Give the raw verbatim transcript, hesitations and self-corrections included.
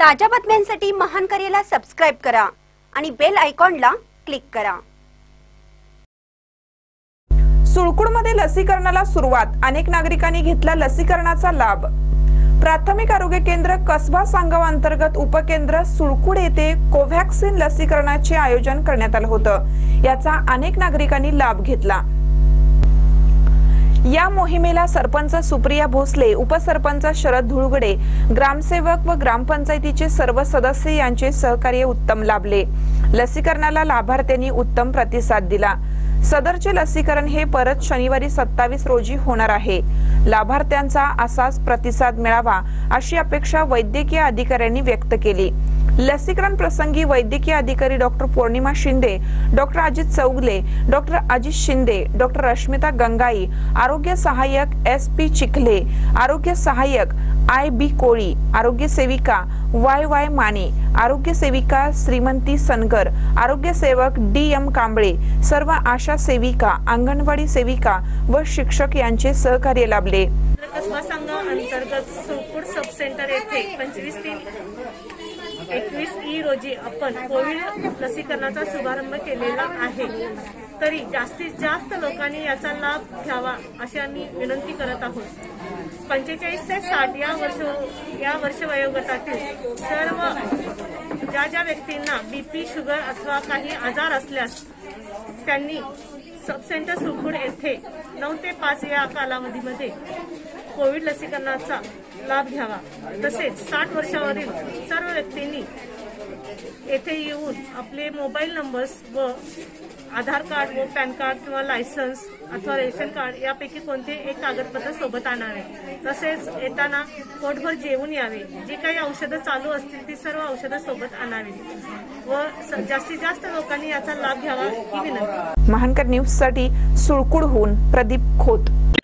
ताज्या बातम्यांसाठी महान करेला सबस्क्राइब करा आणि बेल आयकॉनला क्लिक करा। सुळकुडमध्ये लसीकरणाला सुरुवात, अनेक नागरिकांनी घेतला लसीकरणाचा लाभ। प्राथमिक आरोग्य केंद्र कसबा सांगव अंतर्गत उपकेंद्र सुळकुड येथे कोव्हॅक्सिन लसीकरणाचे आयोजन करण्यात आले होते। याचा अनेक नागरिकांनी लाभ घेतला। या मोहिमेला सरपंच सुप्रिया भोसले, उपसरपंच शरद धुळगडे, ग्रामसेवक व ग्रामपंचायतीचे सर्व सदस्य यांचे सहकार्य उत्तम लाभले। लसीकरणाला लाभार्थ्यांनी उत्तम प्रतिसाद दिला। सदरचे लसीकरण हे परत शनिवारी सत्तावीस रोजी होणार आहे। लाभार्थ्यांचा असाच प्रतिसाद मिळावा अशी अपेक्षा वैद्यकीय अधिकाऱ्यांनी व्यक्त केली। लसीकरण प्रसंगी वैद्यकीय अधिकारी doctor Pournima Shinde, doctor Ajit Chougale, doctor Ajit Shinde, doctor Rashmita Gangai, आरोग्य सहाय्यक एस पी चिखले, आरोग्य सहाय्यक आय बी कोळी, आरोग्य सेविका वाय वाय माने, आरोग्य सेविका श्रीमंती सनगर, आरोग्य सेवक डी एम कांबळे, सर्व आशा सेविका, अंगणवाडी सेविका व शिक्षक यांचे सहकार्य लाभले। कसबा सांगव अंतर्गत सुळकुड सब सेंटर येथे पंचवीस तीन एकवीस ई रोजी आपण कोविड लसीकरणाचा शुभारंभ केलेला आहे। तरी जास्तीत जास्त लोकांनी याचा लाभ घ्यावा अशी आम्ही विनंती करत आहोत। पंचेचाळीस ते साठ या वर्ष या वर्ष वयोगटातील सर्व ज्या ज्या व्यक्तींना बीपी, शुगर अथवा काही आजार असल्यास त्यांनी सब सेंटर सुळकुड येथे नऊ ते पाच या कालावधीमध्ये कोविड लसीकरणाचा लाभ घ्यावा। तसेच साठ वर्षावरील सर्व व्यक्तींनी येथे येऊन आपले मोबाईल नंबर्स व आधार कार्ड व पॅन कार्ड किंवा लायसन्स अथवा रेशन कार्ड यापैकी कोणते एक कागदपत्र सोबत आणावे। तसेच येताना पोटभर जेवून यावे। जी काही औषधं चालू असतील ती सर्व औषधं सोबत आणावी व जास्तीत जास्त लोकांनी याचा लाभ घ्यावा ही विनंती। महानकर न्यूज साठी सुळकुडहून प्रदीप खोत।